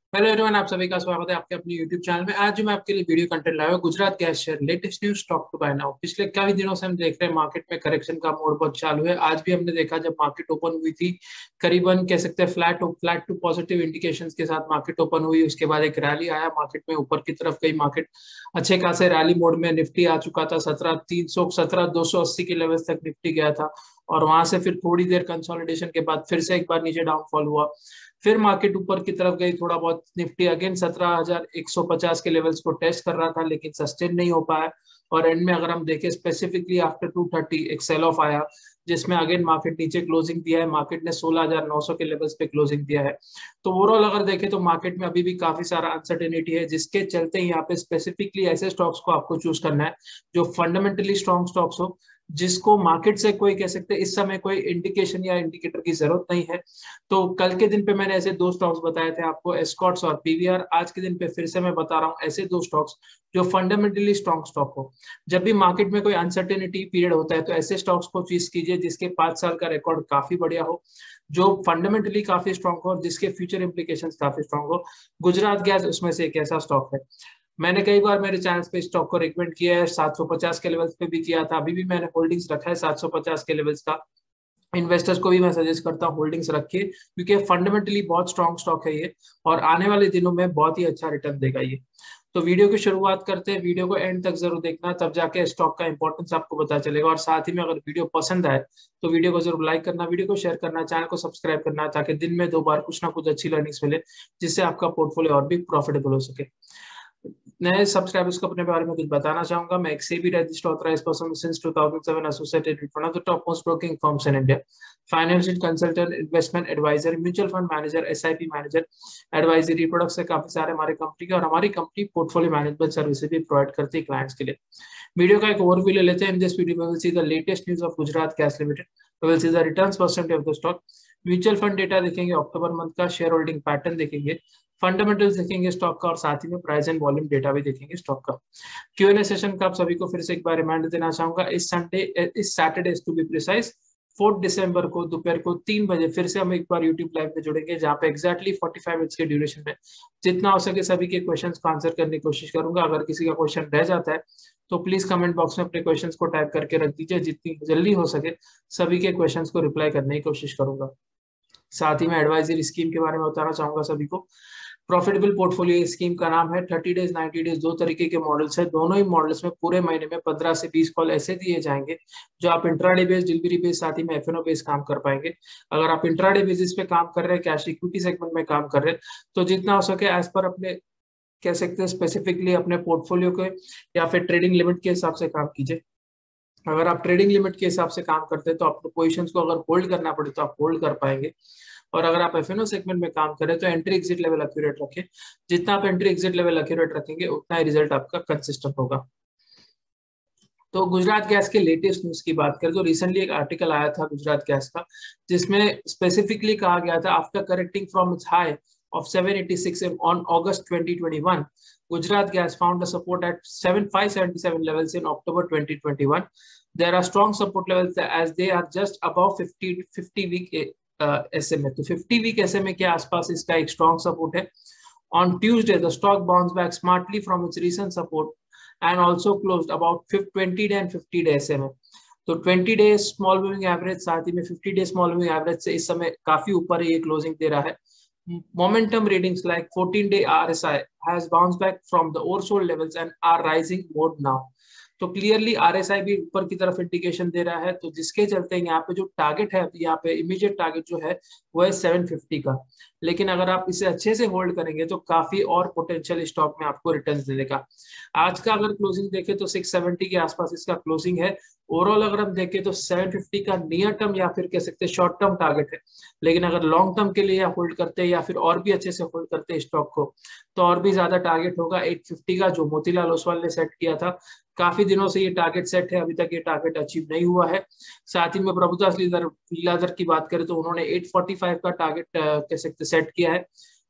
Hello everyone, आप सभी का स्वागत है आपके अपने यूट्यूब चैनल में। आज जो मैं आपके लिए वीडियो कंटेंट लाया हूं, Gujarat gas share latest news stock to buy now. पिछले काफी दिनों से हम देख रहे हैं मार्केट में करेक्शन का मोड बहुत चालू है। आज भी हमने देखा जब मार्केट ओपन हुई थी, करीबन कह सकते हैं फ्लैट टू पॉजिटिव इंडिकेशंस के साथ मार्केट ओपन हुई। उसके बाद एक रैली आया, मार्केट में ऊपर की तरफ गई। मार्केट अच्छे खासे रैली मोड में, निफ्टी आ चुका था 17,300 17,280 के लेवल तक निफ्टी गया था। और वहां से फिर थोड़ी देर कंसोलिडेशन के बाद फिर से एक बार नीचे डाउनफॉल हुआ। फिर मार्केट ऊपर की तरफ गई थोड़ा बहुत, निफ्टी अगेन 17,150 के लेवल्स को टेस्ट कर रहा था लेकिन सस्टेन नहीं हो पाया। और एंड में अगर हम देखें स्पेसिफिकली आफ्टर 230 एक सेल ऑफ आया, जिसमें अगेन मार्केट नीचे क्लोजिंग दिया है। मार्केट ने 16,900 के लेवल्स पे क्लोजिंग दिया है। तो ओवरऑल अगर देखें तो मार्केट में अभी भी काफी सारा अनसर्टेनिटी है, जिसके चलते यहाँ पे स्पेसिफिकली ऐसे स्टॉक्स को आपको चूज करना है जो फंडामेंटली स्ट्रॉन्ग स्टॉक्स हो, जिसको मार्केट से कोई कह सकते हैं इस समय कोई इंडिकेशन या इंडिकेटर की जरूरत नहीं है। तो कल के दिन पे मैंने ऐसे दो स्टॉक्स बताए थे आपको, एस्कॉर्ट्स और पीवीआर। आज के दिन पे फिर से मैं बता रहा हूँ ऐसे दो स्टॉक्स जो फंडामेंटली स्ट्रॉन्ग स्टॉक हो। जब भी मार्केट में कोई अनसर्टेनिटी पीरियड होता है तो ऐसे स्टॉक्स को चूज कीजिए जिसके 5 साल का रिकॉर्ड काफी बढ़िया हो, जो फंडामेंटली काफी स्ट्रॉन्ग हो और जिसके फ्यूचर इंप्लीकेशंस काफी स्ट्रॉन्ग हो। गुजरात गैस उसमें से एक ऐसा स्टॉक है। मैंने कई बार मेरे चैनल पे स्टॉक को रिकमेंड किया है, 750 के लेवल्स पे भी किया था। अभी भी मैंने होल्डिंग्स रखा है 750 के लेवल्स का। इन्वेस्टर्स को भी मैं सजेस्ट करता हूँ होल्डिंग्स रखिए, क्योंकि फंडामेंटली बहुत स्ट्रॉन्ग स्टॉक है ये और आने वाले दिनों में बहुत ही अच्छा रिटर्न देगा ये। तो वीडियो की शुरुआत करते हैं। वीडियो को एंड तक जरूर देखना, तब जाके स्टॉक का इंपॉर्टेंस आपको पता चलेगा। और साथ ही में अगर वीडियो पसंद आए तो वीडियो को जरूर लाइक करना, वीडियो को शेयर करना, चैनल को सब्सक्राइब करना, ताकि दिन में 2 बार कुछ ना कुछ अच्छी लर्निंग्स मिले, जिससे आपका पोर्टफोलियो और भी प्रॉफिटेबल हो सके। नए सब्सक्राइबर्स को अपने बारे में कुछ बताना चाहूंगा। मैं एक SEBI registered authorised person since 2007, associated with one of the top most broking firms in India, financial consultant, investment advisor, mutual fund manager, SIP manager, advisory products है काफी सारे हमारे कंपनी के। और हमारी कंपनी पोर्टफोलियो मैनेजमेंट सर्विसेज भी provide करती है क्लाइंट्स के लिए। वीडियो का एक ओवरव्यू ले लेते हैं। इन दिस वीडियो में will see the latest news of Gujarat gas limited, will see the returns percentage of the stock, mutual fund data देखेंगे, अक्टूबर मंथ का शेयर होल्डिंग पैटर्न देखेंगे, फंडामेंटल्स देखेंगे स्टॉक का, और साथ ही में प्राइस एंड वॉल्यूम डेटा भी देखेंगे स्टॉक का। क्यूएनए सेशन का आप सभी को फिर से एक बार रिमाइंडर देना चाहूंगा। इस सैटरडे टू बी प्रिसाइज 4 दिसंबर को दोपहर को 3 बजे फिर से हम एक बार यूट्यूब लाइव में जुड़ेंगे, जहां पे एग्जैक्टली 45 मिनट्स के ड्यूरेशन में जितना हो सके सभी के क्वेश्चंस को आंसर करने की कोशिश करूंगा। अगर किसी का क्वेश्चन रह जाता है तो प्लीज कमेंट बॉक्स में अपने क्वेश्चंस को टाइप करके रख दीजिए। जितनी जल्दी हो सके सभी के क्वेश्चंस को रिप्लाई करने की कोशिश करूंगा। साथ ही मैं एडवाइजरी स्कीम के बारे में बताना चाहूंगा सभी को। प्रॉफिटेबल पोर्टफोलियो स्कीम का नाम है। 30 डेज 90 डेज दो तरीके के मॉडल्स है। दोनों ही मॉडल्स में पूरे महीने में 15 से 20 कॉल ऐसे दिए जाएंगे जो आप इंट्राडे बेस, डिलीवरी बेस, साथ ही में एफएनओ बेस काम कर पाएंगे। अगर आप इंट्राडे बेसिस पे काम कर रहे हैं, कैश इक्विटी सेगमेंट में काम कर रहे हैं, तो जितना हो सके एज पर अपने कह सकते हैं स्पेसिफिकली अपने पोर्टफोलियो के या फिर ट्रेडिंग लिमिट के हिसाब से काम कीजिए। अगर आप ट्रेडिंग लिमिट के हिसाब से काम करते हैं तो आपको पोजीशंस को अगर होल्ड करना पड़े तो आप होल्ड कर पाएंगे। और अगर आप एफएनओ सेगमेंट में काम करें तो एंट्री एग्जिट लेवल एक्यूरेट रखें। जितना आप एंट्री एग्जिट लेवल एक्यूरेट रखेंगे उतना ही रिजल्ट आपका कंसिस्टेंट होगा। तो गुजरात गैस के लेटेस्ट न्यूज की बात करें तो रिसेंटली एक आर्टिकल आया था गुजरात गैस का, जिसमें स्पेसिफिकली कहा गया था after correcting from its high of 786 on August 2021, Gujarat Gas found a support at 577 levels in October 2021. There are strong support levels as they are just above 50 week SMA. तो 50 week SMA के आसपास इसका एक strong support है। On Tuesday, the stock bounced back smartly from its recent support and also closed about 20 day and 50 day SMA. तो 20 day small moving average साथ ही में 50 day small moving average से इस समय काफी ऊपर ये क्लोजिंग दे रहा है। Momentum readings like 14-day RSI has bounced back from the oversold levels and are rising mode now. तो क्लियरली आरएसआई भी ऊपर की तरफ इंडिकेशन दे रहा है, तो जिसके चलते यहाँ पे जो टारगेट है, यहाँ पे इमीडिएट टारगेट जो है वो है 750 का। लेकिन अगर आप इसे अच्छे से होल्ड करेंगे तो काफी और पोटेंशियल स्टॉक में आपको रिटर्न्स दे देगा। आज का अगर क्लोजिंग देखें तो 670 के आसपास इसका क्लोजिंग है। ओवरऑल अगर हम देखें तो 750 का नियर टर्म या फिर कह सकते हैं शॉर्ट टर्म टारगेट है। लेकिन अगर लॉन्ग टर्म के लिए होल्ड करते हैं या फिर और भी अच्छे से होल्ड करते हैं स्टॉक को, तो और भी ज्यादा टारगेट होगा 850 का, जो मोतीलाल ओसवाल ने सेट किया था। काफी दिनों से ये टारगेट सेट है, अभी तक ये टारगेट अचीव नहीं हुआ है। साथ ही में प्रभुदास लीलाधर की बात करें तो उन्होंने 845 का टारगेट कह सकते सेट किया है।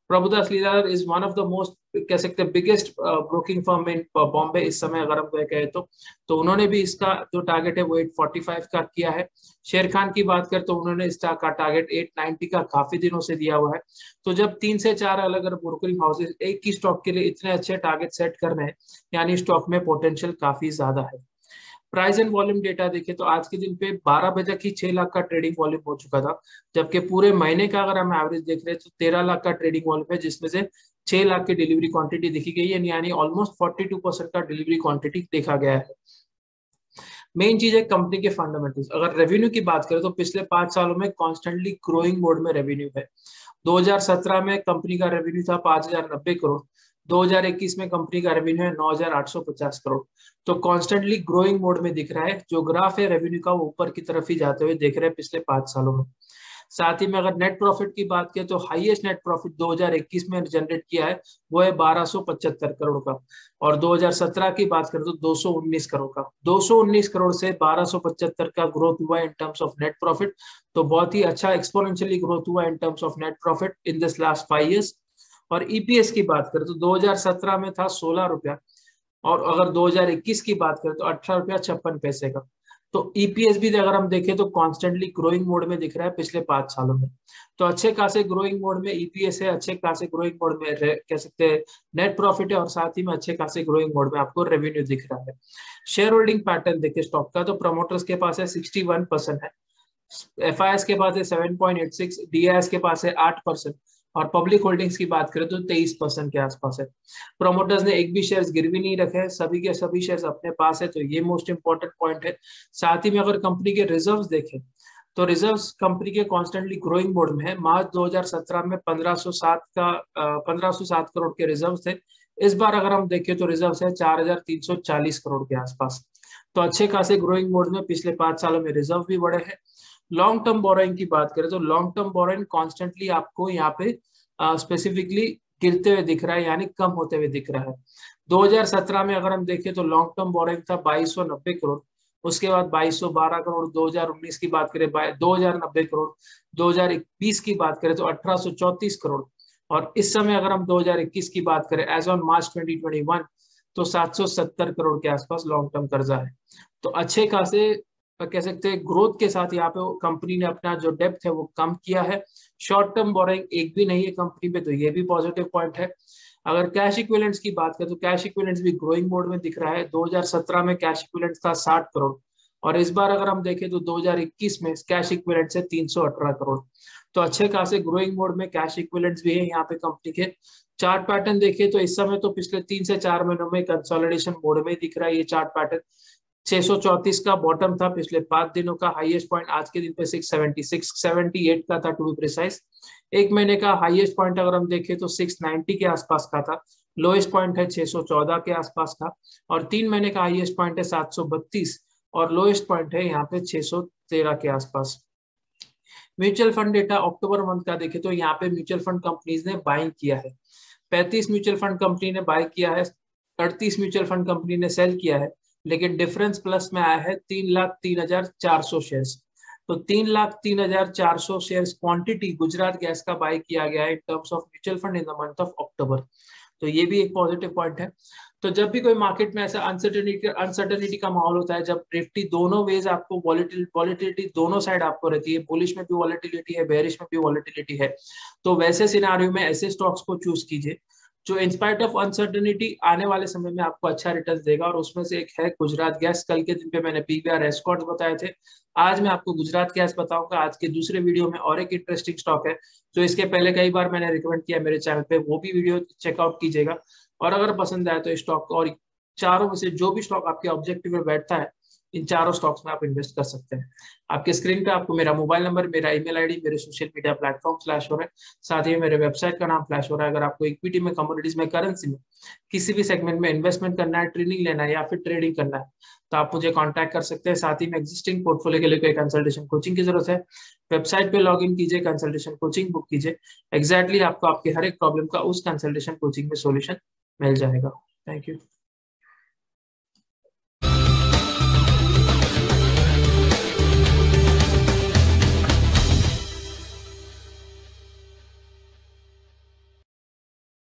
Prabhudas Lilladher is one of the most, कह सकते हैं, biggest broking firm in Bombay इस समय, अगर हम कहें तो उन्होंने भी इसका जो टारगेट है वो 845 का किया है। शेर खान की बात करें तो उन्होंने इसका टारगेट 890 का काफी दिनों से दिया हुआ है। तो जब 3 से 4 अलग अलग ब्रोकरिंग हाउसेज एक ही स्टॉक के लिए इतने अच्छे टारगेट सेट कर रहे हैं, यानी स्टॉक में पोटेंशियल काफी ज्यादा है। प्राइस एंड वॉल्यूम डेटा देखें तो आज के दिन पे 12 बजे तक ही 6 लाख का ट्रेडिंग वॉल्यूम हो चुका था, जबकि पूरे महीने का अगर हम एवरेज देख रहे हैं तो 13 लाख का ट्रेडिंग वॉल्यूम है, जिसमें से 6 लाख की डिलीवरी क्वांटिटी देखी गई है, यानी ऑलमोस्ट 42% का डिलीवरी क्वांटिटी देखा गया है। मेन चीज है कंपनी के फंडामेंटल्स। अगर रेवेन्यू की बात करें तो पिछले 5 सालों में कॉन्स्टेंटली ग्रोइंग मोड में रेवेन्यू है। 2017 में कंपनी का रेवेन्यू था 5090 करोड़, 2021 में कंपनी का रेवेन्यू है 9850 करोड़। तो कॉन्स्टेंटली ग्रोइंग मोड में दिख रहा है। जो ग्राफ है रेवेन्यू का, वो ऊपर की तरफ ही जाते हुए देख रहे हैं पिछले 5 सालों में। साथ ही में अगर नेट प्रॉफिट की बात करें तो हाईएस्ट नेट प्रॉफिट 2021 में जनरेट किया है वो है 1275 करोड़ का, और 2017 की बात करें तो 219 करोड़ का। 219 करोड़ से 1275 का ग्रोथ हुआ in terms of net profit. तो बहुत ही अच्छा एक्सपोनेंशियली ग्रोथ हुआ in terms of net profit in this last 5 years। और ईपीएस की बात करें तो 2017 में था 16 रुपया, और अगर 2021 की बात करें तो 18 रुपया 56 पैसे का। तो ईपीएस भी अगर हम देखें तो कॉन्स्टेंटली ग्रोइंग मोड में दिख रहा है पिछले 5 सालों में। तो अच्छे खासे ग्रोइंग मोड में ईपीएस है, अच्छे खासे ग्रोइंग मोड में कह सकते हैं नेट प्रॉफिट है, और साथ ही में अच्छे खासे ग्रोइंग मोड में आपको रेवेन्यू दिख रहा है। शेयर होल्डिंग पैटर्न देखिए स्टॉक का, तो प्रमोटर्स के पास है 61% है, एफआईएस के पास है 7.86, डीआईएस के पास है 8%, और पब्लिक होल्डिंग्स की बात करें तो 23% के आसपास है। प्रोमोटर्स ने एक भी शेयर्स गिरवी नहीं रखे हैं, सभी के सभी शेयर्स अपने पास है, तो ये मोस्ट इंपॉर्टेंट पॉइंट है। साथ ही में अगर कंपनी के रिजर्व्स देखें तो रिजर्व्स कंपनी के कॉन्स्टेंटली ग्रोइंग मोड में है। मार्च 2017 में 1507 करोड़ के रिजर्व थे। इस बार अगर हम देखें तो रिजर्व है 4340 करोड़ के आसपास। तो अच्छे खासे ग्रोइंग मोड में पिछले 5 सालों में रिजर्व भी बढ़े हैं। लॉन्ग टर्म बोरोइंग की बात करें तो लॉन्ग टर्म बोरोइंग कॉन्स्टेंटली आपको यहाँ पे स्पेसिफिकली गिरते हुए दिख रहा है, यानी कम होते हुए दिख रहा है। 2017 में अगर हम देखें तो लॉन्ग टर्म बोरोइंग था 2290 करोड़, उसके बाद 2212 करोड़, 2019 की बात करें 2090 करोड़, 2020 की बात करें तो 1834 करोड़, और इस समय अगर हम 2021 की बात करें एज ऑन मार्च 2021 तो 770 करोड़ के आसपास लॉन्ग टर्म कर्जा है। तो अच्छे खासे कह सकते हैं ग्रोथ के साथ यहाँ पे कंपनी ने अपना जो डेप्थ है वो कम किया है। शॉर्ट टर्म बोरोइंग एक भी नहीं है कंपनी पे, तो ये भी पॉजिटिव पॉइंट है। अगर कैश इक्विवेलेंट्स की बात करें तो कैश इक्विवेलेंट्स भी ग्रोइंग मोड में दिख रहा है। 2017 में कैश इक्विवेलेंट्स था 60 करोड़, और इस बार अगर हम देखें तो 2021 में कैश इक्विवेलेंट्स है 318 करोड़। तो अच्छे खासे ग्रोइंग मोड में कैश इक्विवेलेंट्स भी है यहाँ पे कंपनी के। चार्ट पैटर्न देखिए तो इस समय तो पिछले 3 से 4 महीनों में कंसोलिडेशन मोड में दिख रहा है ये चार्ट पैटर्न। 634 का बॉटम था पिछले 5 दिनों का, हाईएस्ट पॉइंट आज के दिन पे 678 का था टू बी प्रिसाइज। एक महीने का हाईएस्ट पॉइंट अगर हम देखें तो 690 के आसपास का था, लोएस्ट पॉइंट है 614 के आसपास का, और 3 महीने का हाईएस्ट पॉइंट है 732, और लोएस्ट पॉइंट है यहाँ पे 613 के आसपास। Mutual fund data October month का देखें तो यहाँ पे म्यूचुअल फंड कंपनीज ने बाइंग किया है। 35 म्यूचुअल फंड कंपनी ने बाय किया है, 38 म्यूचुअल फंड कंपनी ने सेल किया है, लेकिन डिफरेंस प्लस में आया है 3,03,400 शेयर्स। तो 3,03,400 शेयर्स क्वांटिटी गुजरात गैस का बाय किया गया है in terms of mutual fund in the month of October. तो ये भी एक पॉजिटिव पॉइंट है। तो जब भी कोई मार्केट में ऐसा अनसर्टेनिटी का माहौल होता है, जब निफ्टी दोनों वेज आपको वॉलेटिलिटी दोनों साइड आपको रहती है, बुलिश में भी वॉलेटिलिटी है, बेरिश में भी वॉलेटिलिटी है, तो वैसे सिनारियो में ऐसे स्टॉक्स को चूज कीजिए जो इंस्पाइट ऑफ अनसर्टेनिटी आने वाले समय में आपको अच्छा रिटर्न देगा। और उसमें से एक है गुजरात गैस। कल के दिन पे मैंने पीवीआर एस्कॉर्ट्स बताए थे, आज मैं आपको गुजरात गैस बताऊंगा। आज के दूसरे वीडियो में और एक इंटरेस्टिंग स्टॉक है जो इसके पहले कई बार मैंने रिकमेंड किया मेरे चैनल पे, वो भी वीडियो चेकआउट कीजिएगा। और अगर पसंद आए तो स्टॉक और चारों में से जो भी स्टॉक आपके ऑब्जेक्टिव में बैठता है, इन चारों स्टॉक्स में आप इन्वेस्ट कर सकते हैं। आपके स्क्रीन पे आपको मेरा मोबाइल नंबर, मेरा ईमेल आईडी, मेरे सोशल मीडिया प्लेटफॉर्म फ्लैश हो रहे हैं, साथ ही मेरे वेबसाइट का नाम फ्लैश हो रहा है। अगर आपको इक्विटी में, कमोडिटीज में, करेंसी में किसी भी सेगमेंट में इन्वेस्टमेंट करना है, ट्रेनिंग लेना है या फिर ट्रेडिंग करना है, तो आप मुझे कॉन्टैक्ट कर सकते हैं। साथ ही में एग्जिस्टिंग पोर्टफोलियो के लिए कोई कंसल्टेशन कोचिंग की जरूरत है, वेबसाइट पे लॉग इन कीजिए, कंसल्टेशन कोचिंग बुक कीजिए। एग्जैक्टली आपको आपके हर एक प्रॉब्लम का उस कंसल्टेशन कोचिंग में सोल्यूशन मिल जाएगा। Thank you.